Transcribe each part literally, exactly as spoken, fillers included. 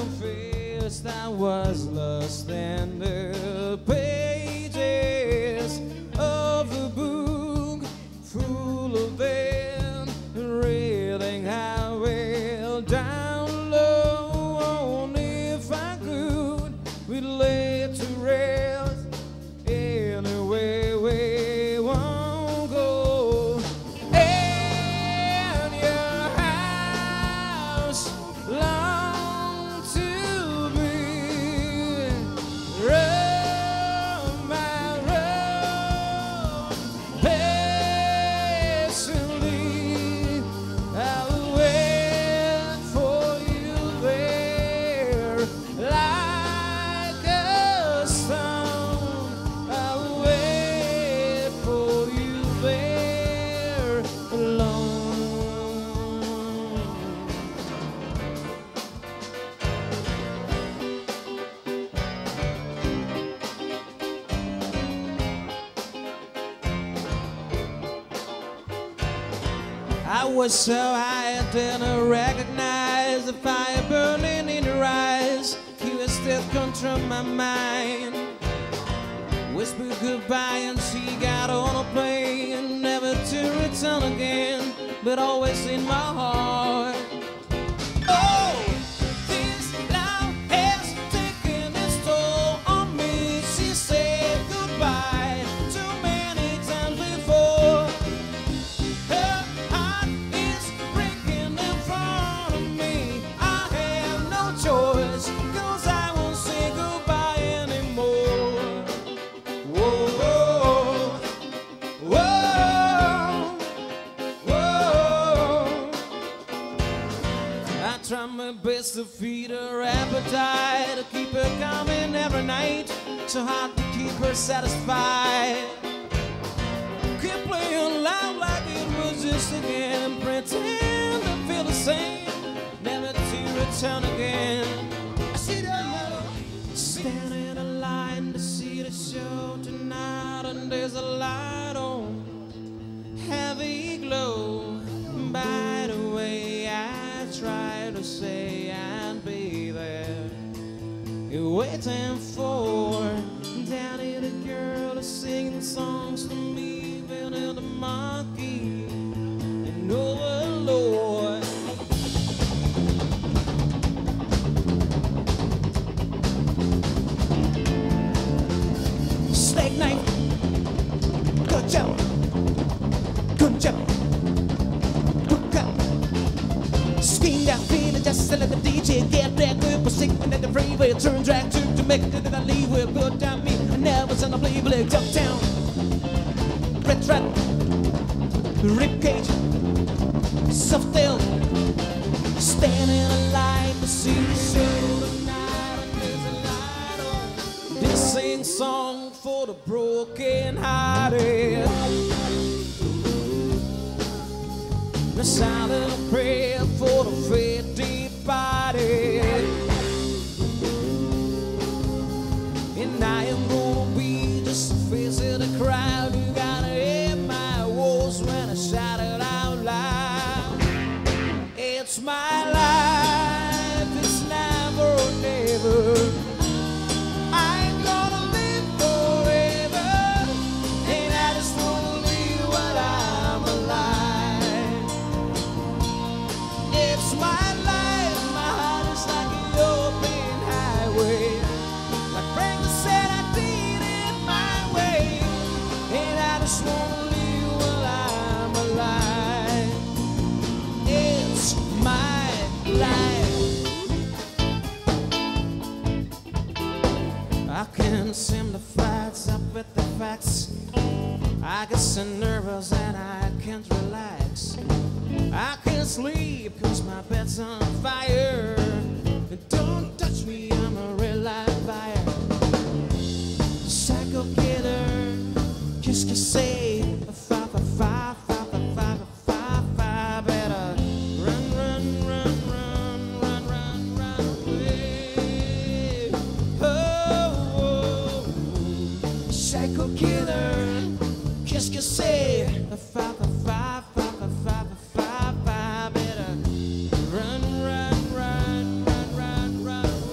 confessed I was lost in the pages of a book full of them, reading how well down low. And if I could, we'd lay to rest anyway we won't go. And your house long to be run my road patiently. I'll wait for you there like a stone. I'll wait for you there alone. I was so high I didn't recognize the fire burning in her eyes. He was still control my mind. Whispered goodbye and she got on a plane, never to return again, but always in my heart. Oh, this love has taken its toll on me. She said goodbye too many times before. Her heart is breaking in front of me. I have no choice, 'cause I won't say goodbye anymore. Whoa, whoa, whoa. I try my best to feed her appetite, to keep her coming every night, so hard to keep her satisfied. Keep playing loud like it was just a game, pretend to feel the same, never to return again. I see the love, standing in line to see the show tonight, and there's a light on, heavy glow. By the way, I try to say I'd be there, you're waiting for. Down here the girl is singing songs to me, even in the monkey and overlord. Snake knife, good job, good job, good job. Scream down, feeling just to let the D J get that good, but singing at the freeway, turn drag to to make it that I leave with good down me. I never seen a play play jump down, red trap, rib cage, soft tail, standing in line to see the show tonight, and there's a light on. This sing song for the broken hearted, the silent prayer for the faith departed. And I am gonna be just the face of the crowd. You gotta hear my words when I shout it out loud. It's my life, it's never or never. I ain't gonna live forever, and I just wanna live while I'm alive. It's my life, my heart is like an open highway. Like Franklin said, I did it my way, and I just wanna live while I'm alive. It's my life. I can't seem to fight up with the facts. I get so nervous and I can't relax. I can't sleep 'cause my bed's on fire. Don't touch me, I'm a real live fire. Psycho killer, qu'est-ce que c'est? Fa fa fa fa fa fa fa fa. Better run, run, run, run, run, run, run away. Oh, oh. Psycho killer, qu'est-ce que c'est? Fa fa fa fa fa fa fa fa. Better run, run, run, run, run, run.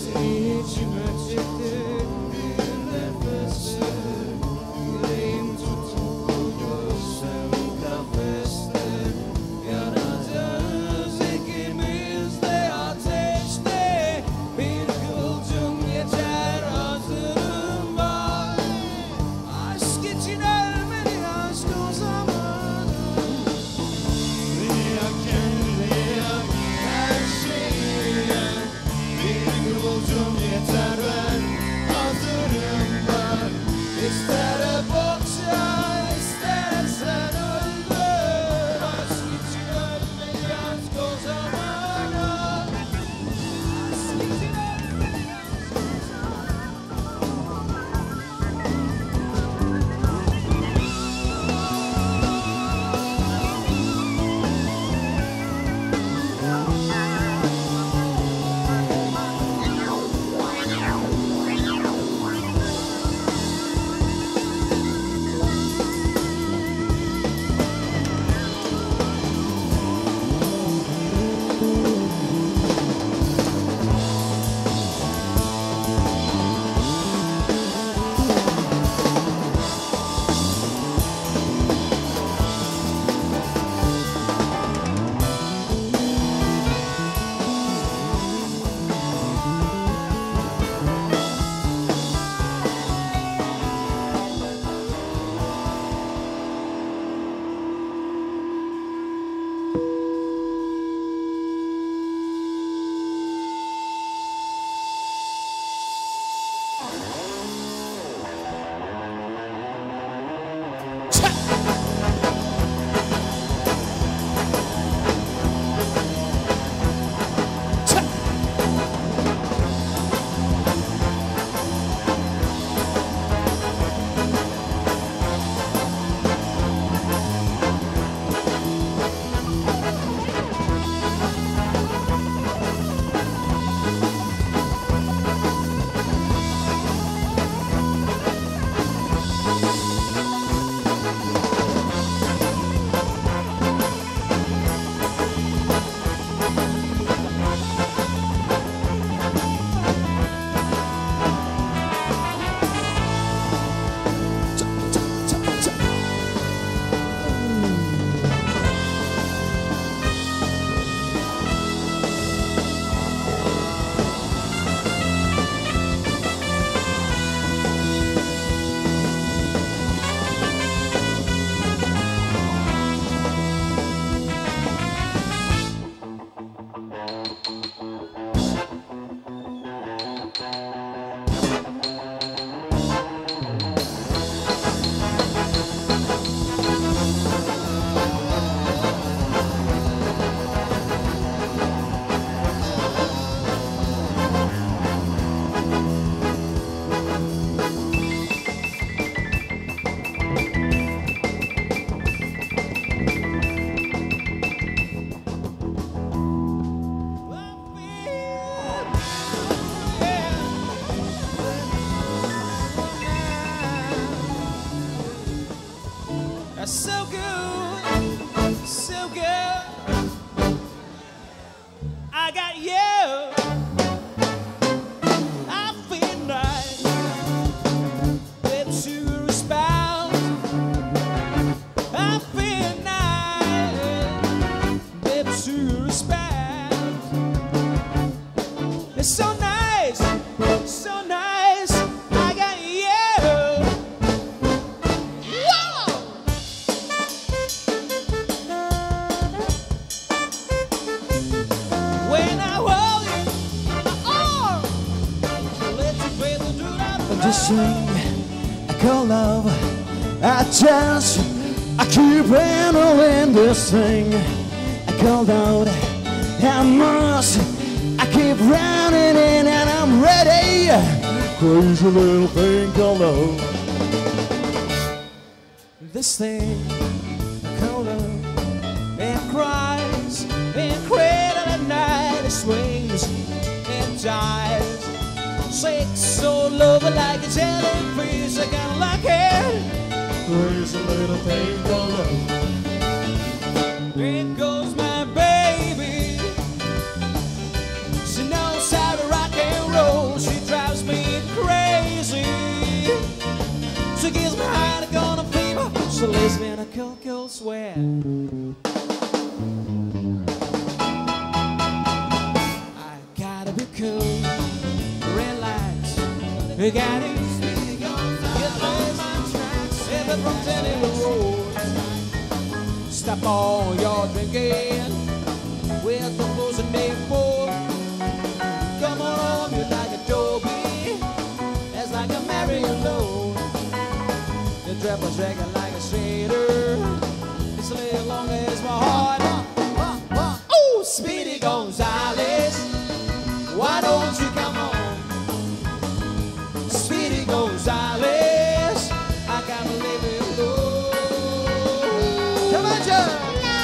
içime çekti bir nefesi. Yüreğim tutuldu sen kafeste. Yanacağız ikimiz de ateşte. Bir kıvılcım yeter hazırım var. Aşk için ölmeli aşk o zaman. Beni yak kendini yak her şeyi yak. Bir kıvılcım yeter ben hazırım var. İster bokça istersen öldür. Aşk için ölmeli aşk o zaman. Aşk için ölmeli aşk o zaman. That's so good, so good. I got you. I feel nice. Baby, to respond. I feel nice. Baby, to respond. It's so nice, so nice. I got you. Whoa! When I hold you in my arms, let you baby do that. This thing I call love, I just I keep handling this thing I call out. I must I keep running in and I'm ready. Crazy little thing called love. This thing called love, it cries, it cradle at night, it swings, it dies. Shakes so love like a jellyfish, I kinda like it. Crazy little thing called love. There goes my baby, she knows how to rock and roll. She lives in a cold, cold sweat. I gotta be cool. Red lights, we got it. Get on my tracks, ever from Tenny Road. Stop all your drinking with the fools and neighbor. Come on home, you're like a Joby. That's like a Mary alone. The trap was dragging like a shader. It's a little longer as my heart. Oh, Speedy Gonzales, why don't you come home? Speedy Gonzales, I gotta leave it alone. Come on, Joe.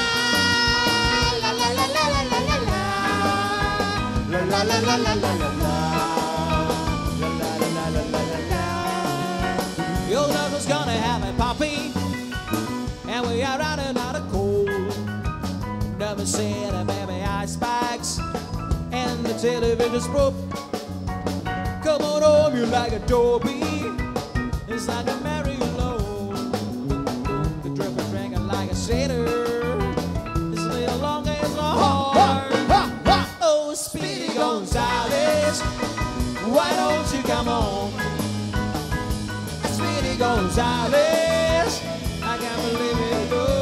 La la la la la la la la. La la la la la la la la. La la la la la la la la. Your love is gonna have a poppy, and we are running out of coal. Never said a baby ice spikes, and the television's broke. Come on home, you're like a Dobie. It's like a Mary Low. The drip is drinking like a satyr. It's a little longer as a heart. Oh, Speedy Gonzales, why don't you come home? Speedy Gonzales, I can't believe it.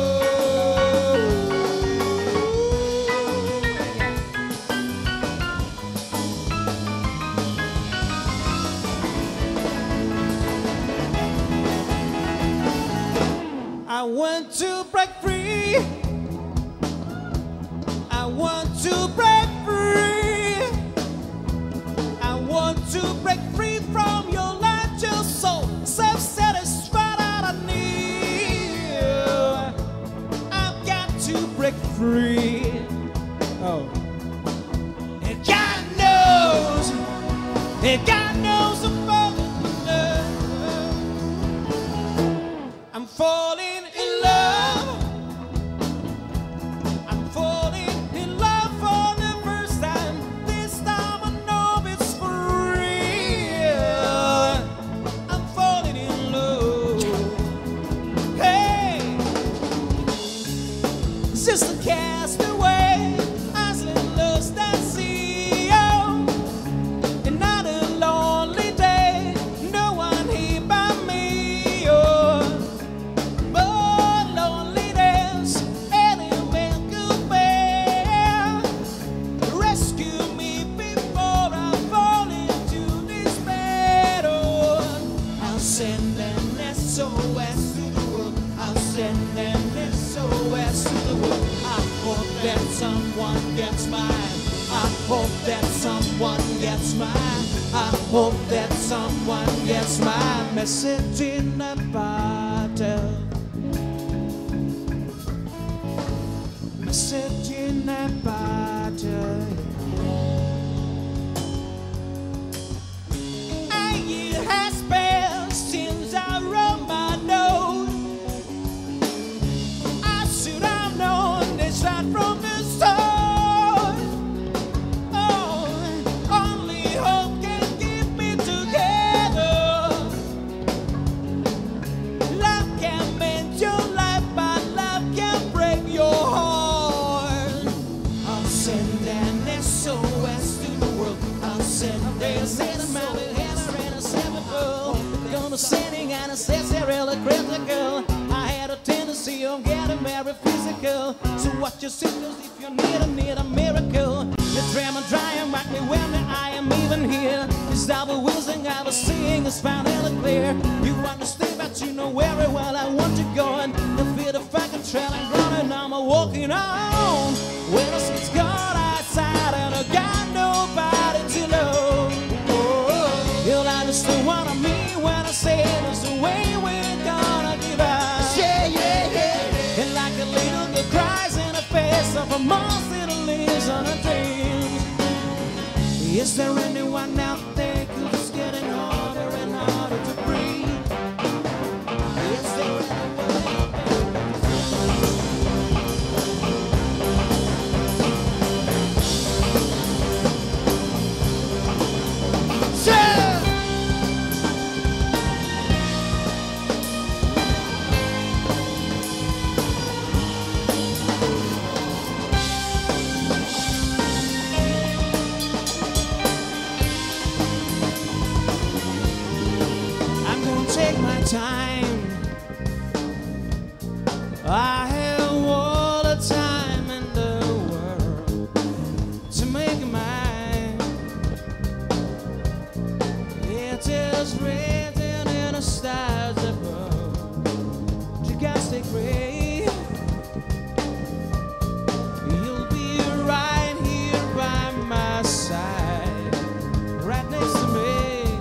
I want to break free. I want to break free. I want to break free from your life, just so self-satisfied I need. I've got to break free. Oh. And God knows, and God knows about love. I'm falling. Just a castaway, Iceland loves that sea, oh. And not a lonely day, no one here by me, oh. But loneliness, anyone could bear. Rescue me before I fall into despair, oh. I'll send an S O S to the world. I'll send an S O S to the world. I hope that someone gets mine. I hope that someone gets mine. I hope that someone gets my message in a bottle. Message in a bottle. A year has passed since I wrote my note. I should have known this right from the start. Oh, only hope can keep me together. Love can mend your life, but love can break your heart. I'll send an S O S to the world. I'll send an S O S to the world. Gonna sending an unnecessarily critical. I had a tendency of getting very physical. So watch your signals if you need a, need a miracle. The drama dry and mark me when I am even here. This double wisdom I was seeing is finally clear. You understand, but you know very well I want you going. The fear of fucking trail and running, I'm a walking on. When the sun's gone outside and I got nobody to love. Oh, you'll understand what I mean when I say it's the way we're gonna give up. Yeah, yeah, yeah. And like a little girl cries in the face of a monster that lives on a dream. Is there anyone out there who's getting harder and harder to breathe? Is there anyone time. I have all the time in the world to make it mine. It is written in the stars above. You gotta stay great. You'll be right here by my side, right next to me.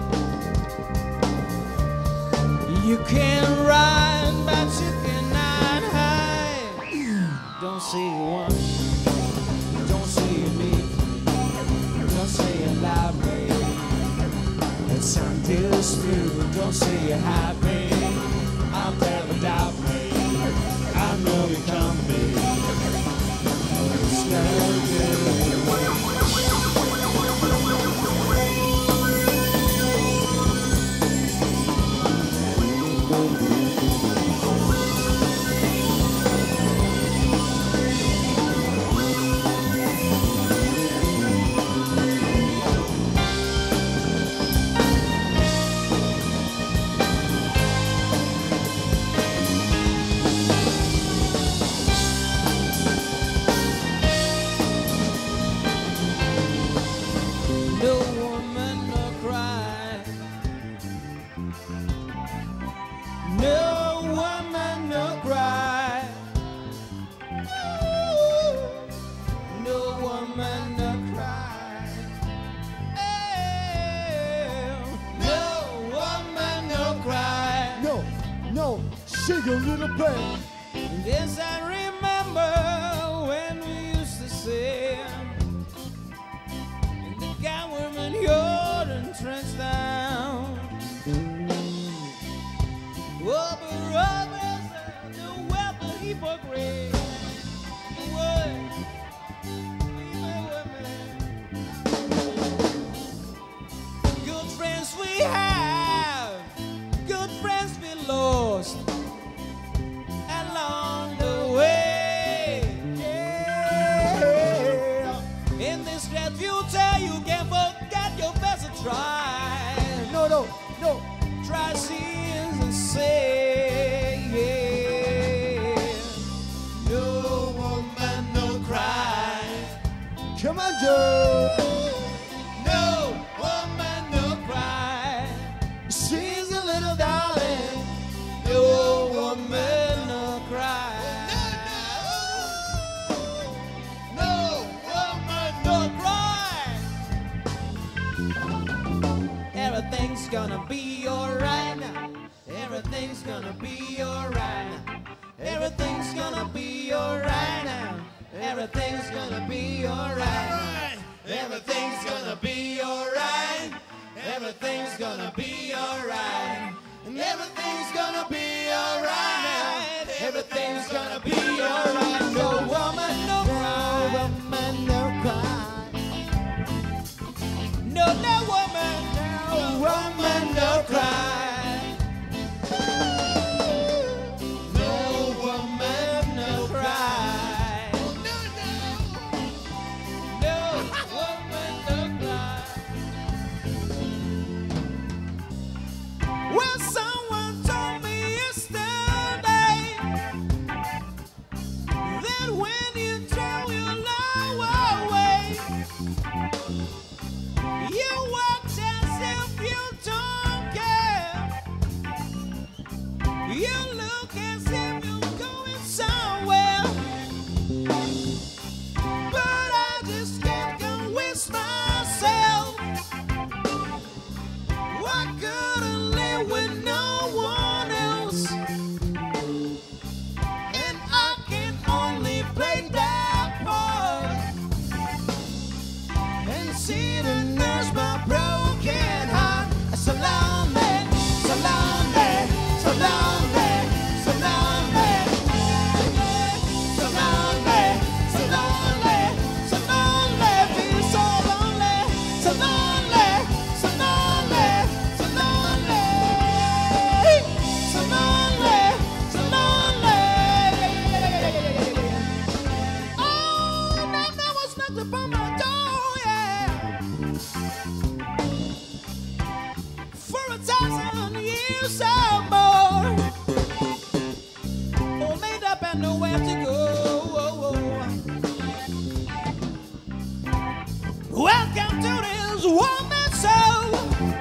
You can ride, but you cannot hide. Don't say you want, don't say you need, don't say you love me. It's understood. Don't say you're happy, I'll never doubt me. I know you can't be. It's no good. No woman, no cry. No woman, no cry. No woman, no cry. No woman, no cry. No, no, shake a little bit. Yes, I remember when we used to say, and the guy woman you're entrenched down. Oh, but Robert, the weather hypocrite. What? Good friends we have, good friends we lost along the way. Yeah. In this great future, you can forget your best to try. No, no, no. Try scenes and say, yeah. No woman, no cry. Come on, Joe. No woman, no cry. She's a little darling. No woman, no cry. No woman, no cry. Everything's gonna be alright now. Everything's gonna be alright now. Everything's gonna be alright now. Everything's gonna be alright. Everything's gonna be alright. Everything's gonna be alright. And everything's gonna be alright. Everything's gonna be alright. No woman, no cry. No woman, no cry. No, no woman, no woman, no cry. No woman, no cry. No woman, no cry. Well, someone told me yesterday that when you throw your love away, you walk as if you don't care. You look as if you're going somewhere. But I just can't convince myself I couldn't live with no one else. And I can only play that part and sit and nurse my broken heart. So lonely, so lonely, so lonely, so lonely, so lonely, so lonely, so lonely, feel so lonely, so lonely, so lonely, so lonely, so lonely, so lonely. Oh, now no one's knocked upon my door, yeah. For a thousand years or more. just want my soul.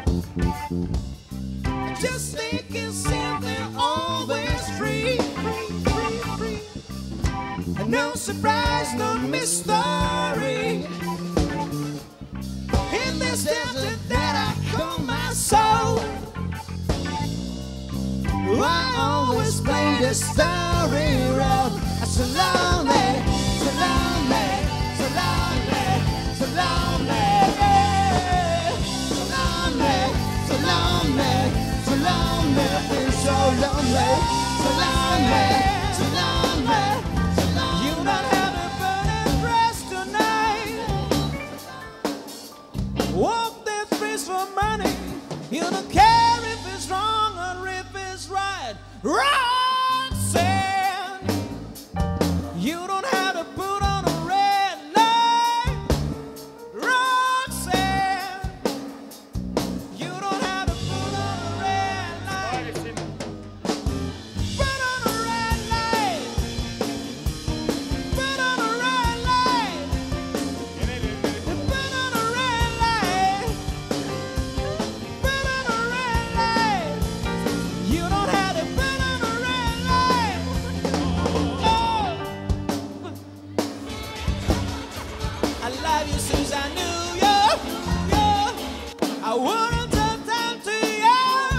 I just think it's simply always free, free, free, free. And no surprise, no mystery. In this desert that I call my soul, I always play the story road. So lonely, so lonely, so lonely, so lonely, so lonely, so lonely, so lonely, feel so lonely, so lonely, so lonely, so lonely. You don't have to burn and rest tonight. Walk the streets for money. You don't care if it's wrong or if it's right. Roxanne, you don't have to put on a red light. Roxanne, you don't have to put on a red light. Put on a red light. Put on a red light. Put on a red light. Put on a red light. You don't have to put on a red light. Oh. I love you since I knew you. you. I wouldn't talk time to you.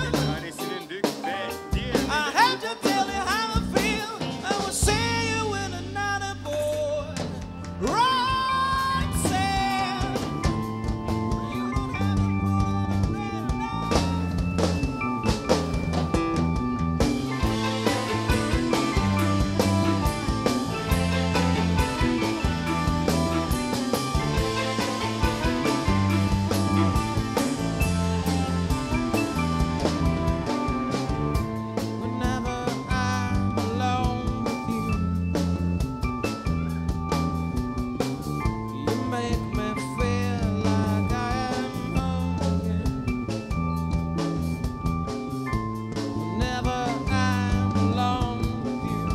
I have to tell you how I feel. I will see you with another boy. Roxanne, you don't have to put on a red Whenever I'm alone with you, you make me feel like I am home again. Whenever I'm alone with you,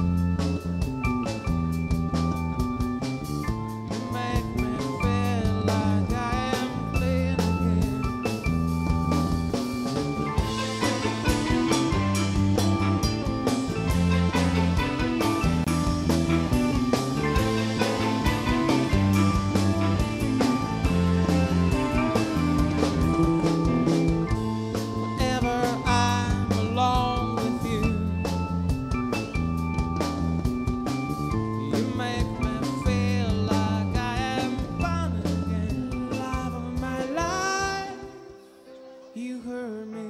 you make me feel like I am clean again. Whenever I'm alone with you, you make me feel like I am born again. Love of my life, you hurt me.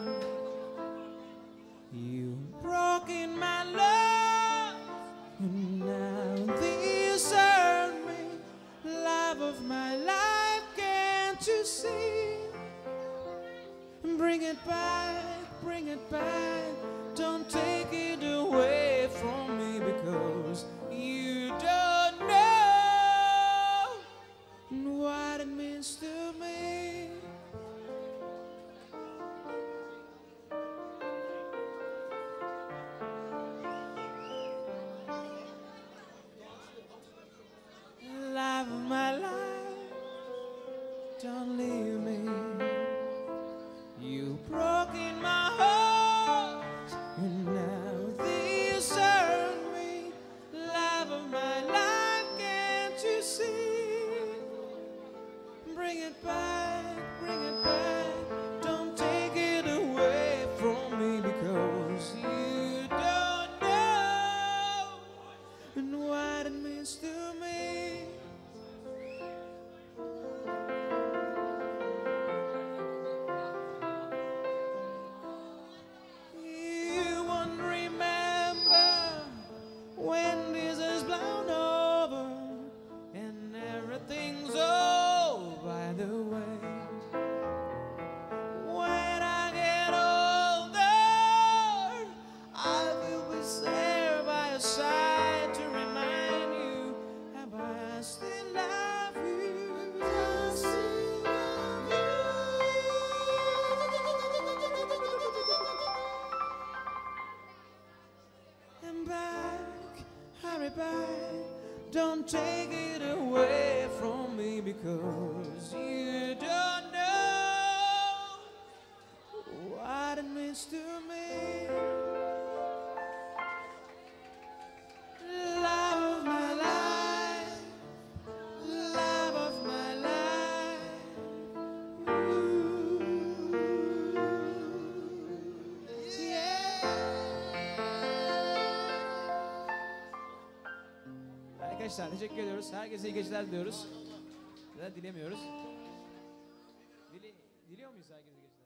You broke in my love, and now this hurt me. Love of my life, can't you see? Bring it back, bring it back. Don't take it away from me, because you don't know what it means to me. Love of my life, don't leave me. You broke in my heart, and now this hurt me. Love of my life, can't you see? Bring it back, bring it back. Don't take it away from me, because you don't know what it means to me. You won't remember when this is blown over and everything's all by the way. When I get older, I will be there by your side to remind you how I still love you. I still love you. And back, hurry back. Don't take it away from me, because you don't know happens to me. Love of my life, love of my life. Ooh, yeah. Arkadaşlar teşekkür ediyoruz. Herkese iyi geceler diliyoruz. Ya da dilemiyoruz. Dili, diliyor muyuz herkese iyi geceler?